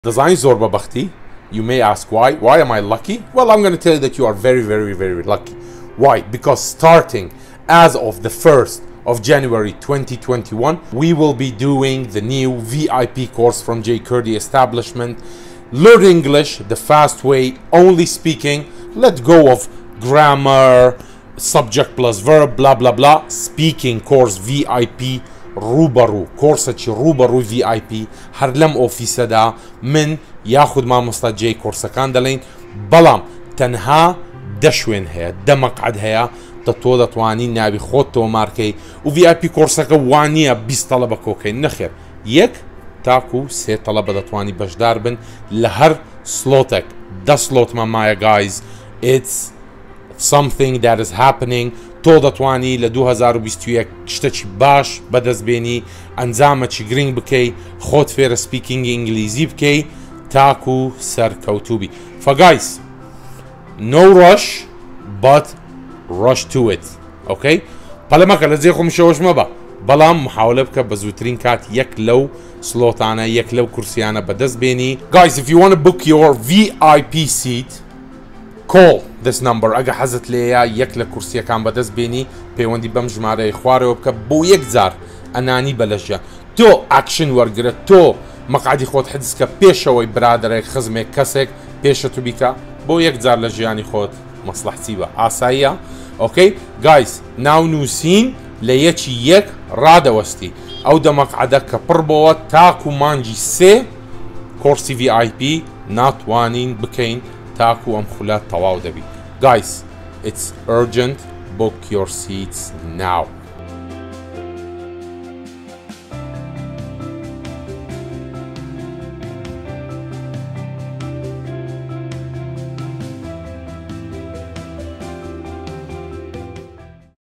Design زۆر بەبەختی. You may ask why. Why am I lucky? Well, I'm going to tell you that you are very, very, very lucky. Why? Because starting as of the 1st of January 2021, we will be doing the new VIP course from YECJار establishment. Learn English the fast way, only speaking. Let go of grammar, subject plus verb, blah, blah, blah. Speaking course VIP. رووبەڕوو کۆرسێکی رووبەڕووی VIP هەر لەم ئۆفیسەدا من یاخود مامۆستا جێی کۆرسەکان دەڵێن بەڵام تەنها دەشوێن هەیە دەمەقعد هەیە تۆ دەتوانی ناوی خۆت تۆمارکەی و VIP کۆرسەکە وانە 20 تەڵەبە کۆکەین نەخێر یەک تاکو سێ تەڵەبە دەتوانی بەشدار بن لە هەر سلۆتێک 10 سلۆتمان مایە guys. It's something that is happening. تۆ دەتوانی لە 2021 شتێکی باش بەدەستبێنی ئەنجامەکی گرنگ بکەی خۆت فێرە سپیکینگی ئینگلیزی بکەی تاکو سەرکەوتوبی. فگایس no rush but rush to it. okay پەلەمەکە لە جێ خۆم شەوەش مەبە بەڵام محاولە بکە بە زووترین کات یەک لەو سلۆتانە یەک لەو کورسیانە بەدەست بێنی. guys, if you want to book your VIP seat, call this number. ئەگە حەزت لێیە یەک لە کورسیەکان بەدەست بێنی پەیوەندی بەم ژمارەی خوارەوە بکە بۆ یەکجار ئەنانی بەلەژە تۆ ئاکشن وەرگرە تۆ مەقعدی خۆت حجزکە پێشەوەی برادێک خزمێک کەسێک پێشە تو بیکە بۆ یەکجار لە ژیانی خۆت مەسلحتی بە ئاساییە. okay guys, ناو نوسین لە یەکی یەک ڕادەوەستی ئەو دەمەقعدە کە پڕ بۆوە تاکو مانجی سێ کۆرسی VIP ناتوانین بکەین تاکو ئەم خولات تەواو دەبی. guys, it's urgent. Book your seats now.